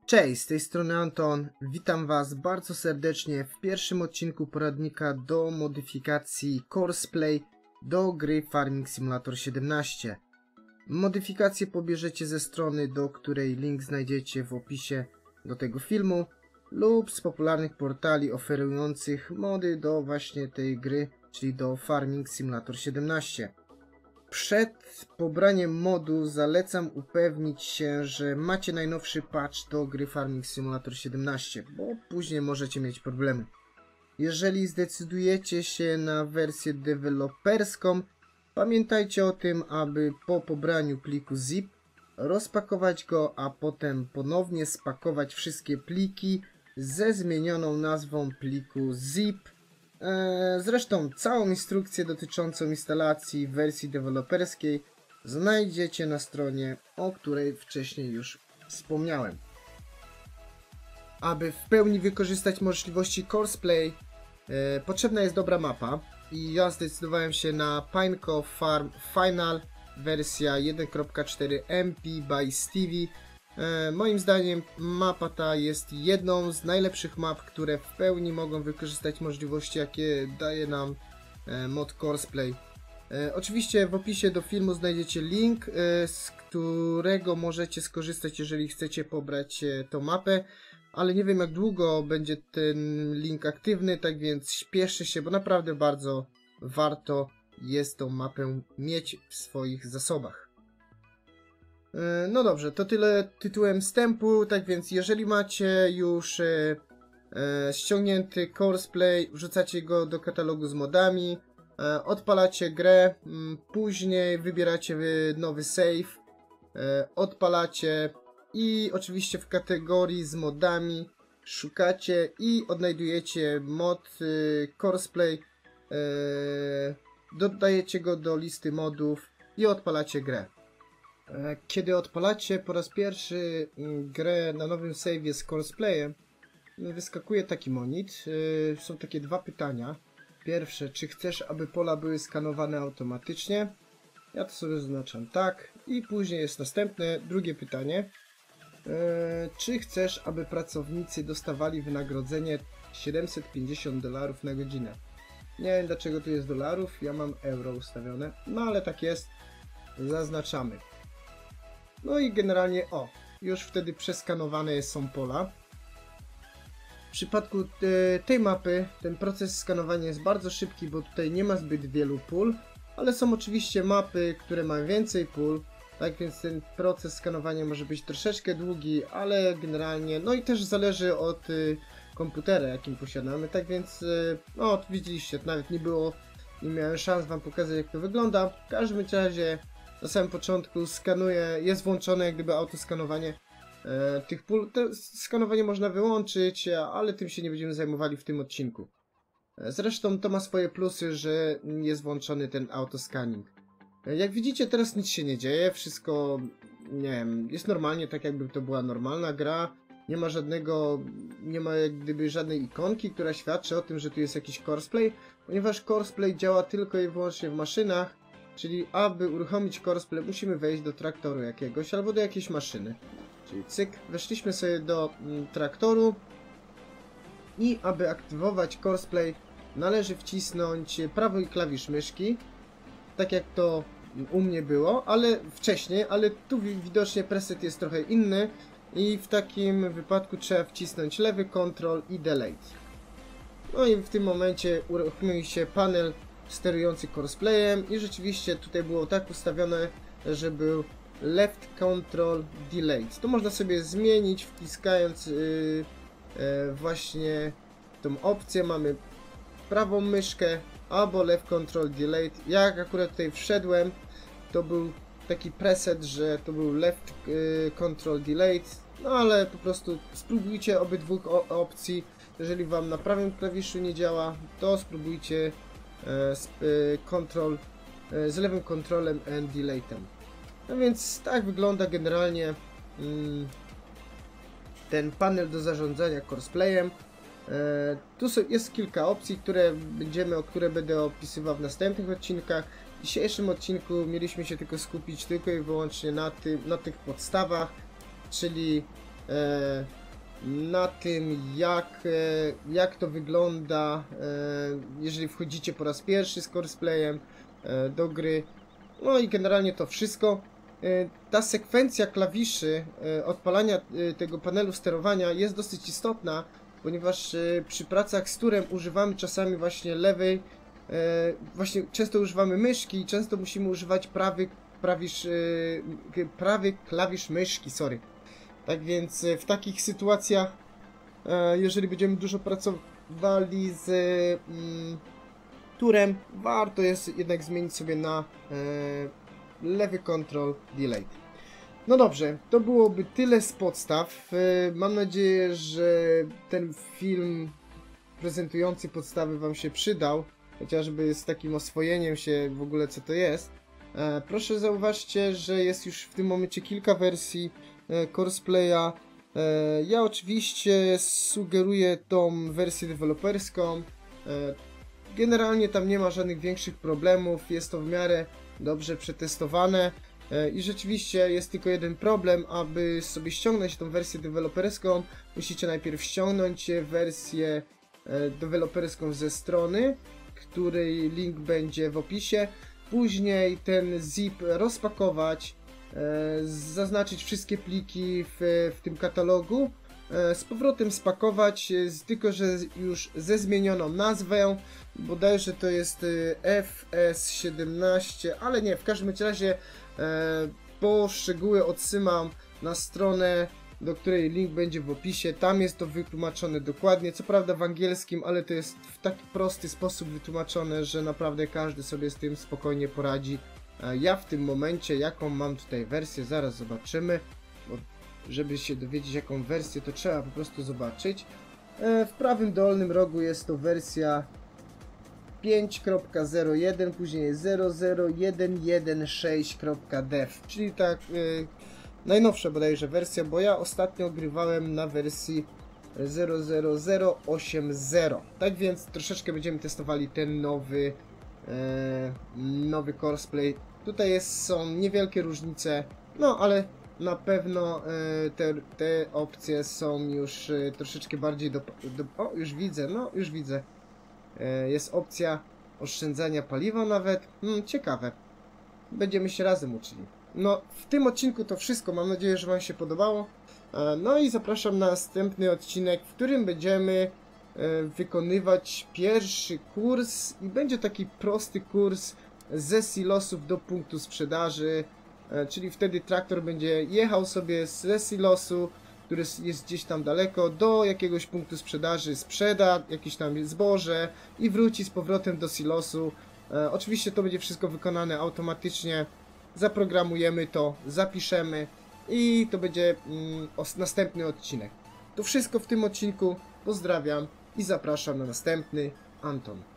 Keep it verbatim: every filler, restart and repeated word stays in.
Cześć, z tej strony Anton, witam Was bardzo serdecznie w pierwszym odcinku poradnika do modyfikacji Courseplay do gry Farming Simulator siedemnaście. Modyfikacje pobierzecie ze strony, do której link znajdziecie w opisie do tego filmu, lub z popularnych portali oferujących mody do właśnie tej gry, czyli do Farming Simulator siedemnaście. Przed pobraniem modu zalecam upewnić się, że macie najnowszy patch do gry Farming Simulator siedemnaście, bo później możecie mieć problemy. Jeżeli zdecydujecie się na wersję deweloperską, pamiętajcie o tym, aby po pobraniu pliku zip rozpakować go, a potem ponownie spakować wszystkie pliki ze zmienioną nazwą pliku zip. Zresztą całą instrukcję dotyczącą instalacji w wersji deweloperskiej znajdziecie na stronie, o której wcześniej już wspomniałem. Aby w pełni wykorzystać możliwości Courseplay, e, potrzebna jest dobra mapa i ja zdecydowałem się na Pineco Farm Final wersja jeden kropka cztery M P by Stevie. E, moim zdaniem mapa ta jest jedną z najlepszych map, które w pełni mogą wykorzystać możliwości, jakie daje nam e, mod Courseplay. E, oczywiście w opisie do filmu znajdziecie link, e, z którego możecie skorzystać, jeżeli chcecie pobrać e, tą mapę, ale nie wiem, jak długo będzie ten link aktywny, tak więc śpieszę się, bo naprawdę bardzo warto jest tą mapę mieć w swoich zasobach. No dobrze, to tyle tytułem wstępu, tak więc jeżeli macie już e, e, ściągnięty Courseplay, wrzucacie go do katalogu z modami, e, odpalacie grę, m, później wybieracie nowy save, e, odpalacie i oczywiście w kategorii z modami szukacie i odnajdujecie mod e, Courseplay, e, dodajecie go do listy modów i odpalacie grę. Kiedy odpalacie po raz pierwszy grę na nowym save'ie z Courseplayem, wyskakuje taki monit. Są takie dwa pytania. Pierwsze, czy chcesz, aby pola były skanowane automatycznie? Ja to sobie zaznaczam tak. I później jest następne, drugie pytanie. Czy chcesz, aby pracownicy dostawali wynagrodzenie siedemset pięćdziesiąt dolarów na godzinę? Nie wiem, dlaczego tu jest dolarów, ja mam euro ustawione, no ale tak jest. Zaznaczamy. No i generalnie, o, już wtedy przeskanowane są pola. W przypadku te, tej mapy ten proces skanowania jest bardzo szybki, bo tutaj nie ma zbyt wielu pól, ale są oczywiście mapy, które mają więcej pól, tak więc ten proces skanowania może być troszeczkę długi, ale generalnie, no i też zależy od y, komputera, jakim posiadamy, tak więc, y, no widzieliście, nawet nie było, nie miałem szans wam pokazać, jak to wygląda. W każdym razie na samym początku skanuje, jest włączone jak gdyby autoskanowanie e, tych pól. To skanowanie można wyłączyć, ale tym się nie będziemy zajmowali w tym odcinku. E, zresztą to ma swoje plusy, że jest włączony ten autoscanning. E, jak widzicie, teraz nic się nie dzieje, wszystko, nie wiem, jest normalnie, tak jakby to była normalna gra. Nie ma żadnego, nie ma jak gdyby żadnej ikonki, która świadczy o tym, że tu jest jakiś Courseplay, ponieważ Courseplay działa tylko i wyłącznie w maszynach. Czyli aby uruchomić Courseplay, musimy wejść do traktoru jakiegoś albo do jakiejś maszyny. Czyli cyk, weszliśmy sobie do mm, traktoru i aby aktywować Courseplay należy wcisnąć prawy klawisz myszki, tak jak to u mnie było, ale wcześniej, ale tu widocznie preset jest trochę inny i w takim wypadku trzeba wcisnąć lewy Ctrl i Delete. No i w tym momencie uruchomił się panel sterujący Courseplayem i rzeczywiście tutaj było tak ustawione, że był left control delete. To można sobie zmienić wciskając yy, yy, właśnie tą opcję. Mamy prawą myszkę albo left control delete. Jak akurat tutaj wszedłem, to był taki preset, że to był left yy, control delete, no ale po prostu spróbujcie obydwu opcji. Jeżeli wam na prawym klawiszu nie działa, to spróbujcie z, y, control, y, z lewym kontrolem and delete'em. No więc tak wygląda generalnie mm, ten panel do zarządzania Coursplayem. E, tu są, jest kilka opcji, które będziemy, o które będę opisywał w następnych odcinkach. W dzisiejszym odcinku mieliśmy się tylko skupić tylko i wyłącznie na, tym, na tych podstawach, czyli e, na tym, jak, e, jak to wygląda, e, jeżeli wchodzicie po raz pierwszy z Coursplayem e, do gry. No i generalnie to wszystko. E, ta sekwencja klawiszy e, odpalania e, tego panelu sterowania jest dosyć istotna, ponieważ e, przy pracach z turem używamy czasami właśnie lewej, e, właśnie często używamy myszki i często musimy używać prawy, prawisz, e, prawy klawisz myszki, sorry. Tak więc e, w takich sytuacjach, e, jeżeli będziemy dużo pracowali z mm, turem, warto jest jednak zmienić sobie na e, lewy control delayed. No dobrze, to byłoby tyle z podstaw. E, mam nadzieję, że ten film prezentujący podstawy Wam się przydał, chociażby z takim oswojeniem się w ogóle co to jest. E, proszę zauważcie, że jest już w tym momencie kilka wersji e, Coursplaya. E, ja oczywiście sugeruję tą wersję deweloperską. E, Generalnie tam nie ma żadnych większych problemów, jest to w miarę dobrze przetestowane e, i rzeczywiście jest tylko jeden problem, aby sobie ściągnąć tą wersję deweloperską, musicie najpierw ściągnąć wersję e, deweloperską ze strony, której link będzie w opisie, później ten zip rozpakować, e, zaznaczyć wszystkie pliki w, w tym katalogu, z powrotem spakować, tylko że już ze zmienioną nazwą, bodajże to jest F S siedemnaście, ale nie, w każdym razie e, po szczegóły odsyłam na stronę, do której link będzie w opisie, tam jest to wytłumaczone dokładnie, co prawda w angielskim, ale to jest w taki prosty sposób wytłumaczone, że naprawdę każdy sobie z tym spokojnie poradzi. E, ja w tym momencie, jaką mam tutaj wersję, zaraz zobaczymy, bo żeby się dowiedzieć jaką wersję, to trzeba po prostu zobaczyć. W prawym dolnym rogu jest to wersja pięć kropka zero jeden, później jest zero zero jeden jeden sześć kropka dev, czyli tak yy, najnowsza bodajże wersja, bo ja ostatnio grywałem na wersji zero zero zero osiem zero. Tak więc troszeczkę będziemy testowali ten nowy yy, nowy Courseplay. Tutaj jest, są niewielkie różnice, no ale na pewno y, te, te opcje są już y, troszeczkę bardziej do, do... O, już widzę, no już widzę. Y, jest opcja oszczędzania paliwa nawet. Hmm, ciekawe. Będziemy się razem uczyli. No, w tym odcinku to wszystko. Mam nadzieję, że Wam się podobało. Y, no i zapraszam na następny odcinek, w którym będziemy y, wykonywać pierwszy kurs. I będzie taki prosty kurs ze silosów do punktu sprzedaży. Czyli wtedy traktor będzie jechał sobie ze silosu, który jest gdzieś tam daleko, do jakiegoś punktu sprzedaży, sprzeda jakieś tam zboże i wróci z powrotem do silosu. E, oczywiście to będzie wszystko wykonane automatycznie, zaprogramujemy to, zapiszemy i to będzie mm, os, następny odcinek. To wszystko w tym odcinku, pozdrawiam i zapraszam na następny. Anton.